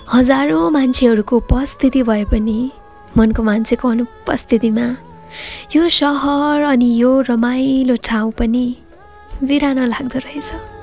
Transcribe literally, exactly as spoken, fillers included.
हजारौं मान्छेहरूको उपस्थिति भए पनि मनको मान्छेको अनुपस्थितिमा यो शहर अनि यो रमाइलो ठाउँ पनि बिरानो लाग्दो रहेछ।